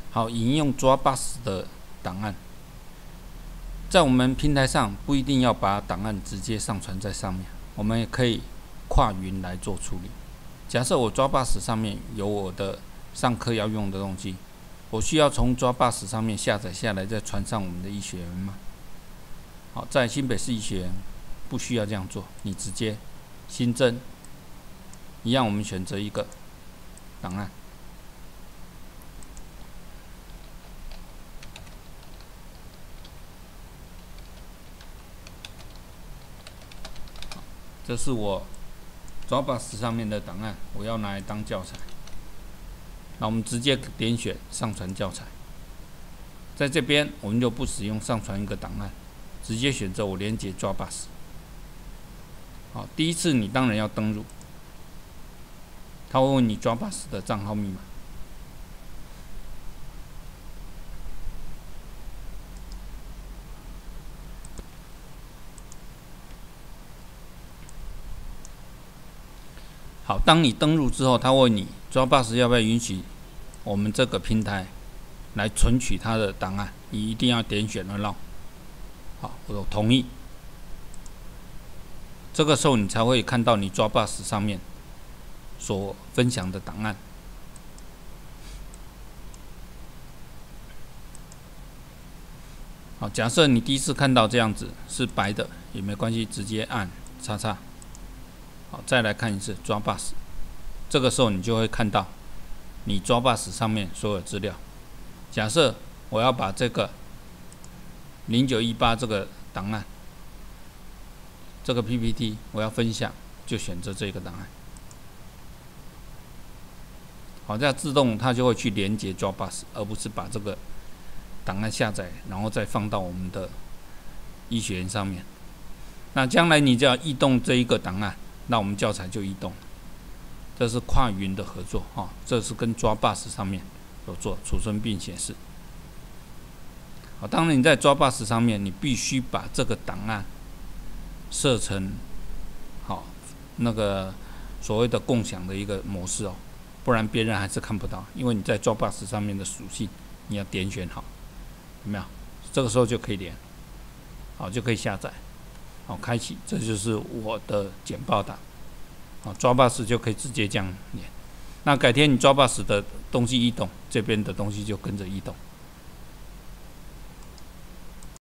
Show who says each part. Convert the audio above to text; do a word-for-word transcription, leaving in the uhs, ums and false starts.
Speaker 1: 好，引用 Dropbox 的档案，在我们平台上不一定要把档案直接上传在上面，我们也可以跨云来做处理。假设我 Dropbox 上面有我的上课要用的东西，我需要从 Dropbox 上面下载下来，再传上我们的医学院吗？好，在新北市医学院不需要这样做，你直接新增，一样我们选择一个档案。这是我 Dropbox 上面的档案，我要拿来当教材。那我们直接点选上传教材，在这边我们就不使用上传一个档案，直接选择我连接 Dropbox。好，第一次你当然要登录，他会问你 Dropbox 的账号密码。好，当你登录之后，他问你 Dropbox 要不要允许我们这个平台来存取它的档案，你一定要点选 Allow。好，我同意。这个时候你才会看到你 Dropbox 上面所分享的档案。好，假设你第一次看到这样子是白的也没关系，直接按叉叉。好，再来看一次 Dropbox， 这个时候你就会看到你 Dropbox 上面所有资料。假设我要把这个零九一八这个档案，这个 P P T 我要分享，就选择这个档案。好，这样自动它就会去连接 Dropbox， 而不是把这个档案下载，然后再放到我们的医学院上面。那将来你只要移动这一个档案，那我们教材就移动，这是跨云的合作哈、哦，这是跟 Dropbox 上面有做储存并显示。好，当然你在 Dropbox 上面，你必须把这个档案设成好、哦、那个所谓的共享的一个模式哦，不然别人还是看不到，因为你在 Dropbox 上面的属性你要点选好，有没有？这个时候就可以连，好就可以下载。好，开启，这就是我的简报档。好 ，Dropbox 就可以直接这样连。那改天你 Dropbox 的东西移动，这边的东西就跟着移动。